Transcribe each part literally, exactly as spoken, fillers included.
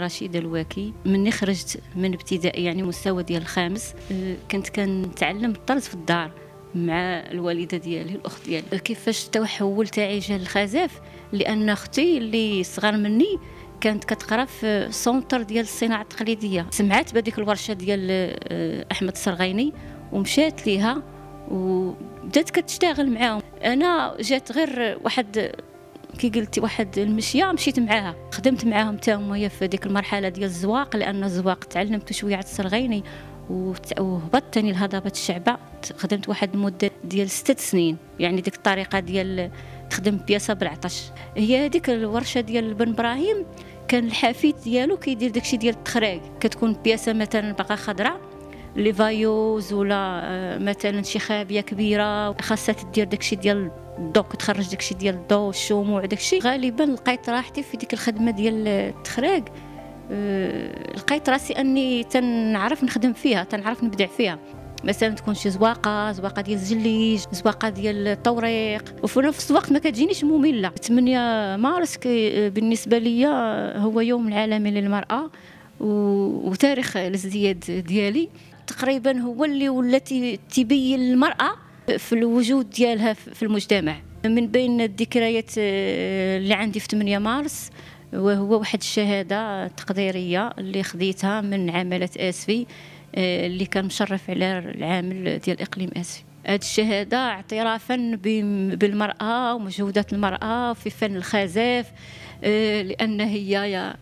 رشيدة الواكي. مني خرجت من ابتدائي يعني مستوى ديال الخامس كنت كنتعلم الطرز في الدار مع الوالده ديالي الاخت ديالي. كيفاش التحول تاعي جا للخزاف؟ لان اختي اللي صغر مني كانت كتقرا في سونتر ديال الصناعه التقليديه، سمعت بهذيك الورشه ديال احمد السرغيني ومشات ليها وبدات كتشتغل معاهم. انا جات غير واحد كي قلتي واحد المشيه مشيت معاها، خدمت معاهم حتى هما في هذيك المرحله ديال الزواق، لان الزواق تعلمت شويه على السرغيني وهبطت ثاني لهضبه الشعبه. خدمت واحد المده ديال ست سنين، يعني ديك الطريقه ديال تخدم بياسه بالعطش. هي هذيك الورشه ديال بن ابراهيم كان الحفيد ديالو كيدير داكشي ديال التخراج، كتكون بياسه مثلا باقا خضراء لي فايوز ولا مثلا شي خابيه كبيره خاصها تدير داكشي ديال الضو، كتخرج داكشي ديال الضو والشموع داكشي. غالبا لقيت راحتي في ديك الخدمه ديال التخراج، أه لقيت راسي اني تنعرف نخدم فيها، تنعرف نبدع فيها. مثلا تكون شي زواقه زواقه ديال الزليج، زواقه ديال التوريق، وفي نفس الوقت ما كتجينيش ممله. ثمانية مارس بالنسبه لي هو يوم العالمي للمراه وتاريخ الازدياد ديالي تقريبا هو اللي ولات تبين المراه في الوجود ديالها في المجتمع. من بين الذكريات اللي عندي في ثمانية مارس وهو واحد الشهاده تقديريه اللي خديتها من عماله اسفي اللي كان مشرف على العامل ديال اقليم اسفي. هذه الشهاده اعترافا بالمراه ومجهودات المراه في فن الخزاف، لان هي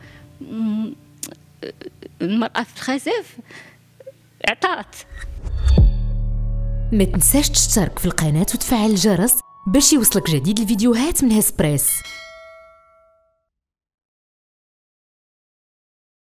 المراه في الخزاف اعطات. ما تنساش تشترك في القناه وتفعل الجرس باش يوصلك جديد الفيديوهات من هسبريس.